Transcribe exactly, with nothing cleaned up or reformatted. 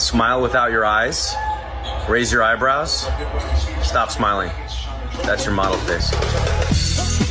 Smile without your eyes. Raise your eyebrows. Stop smiling. That's your model face.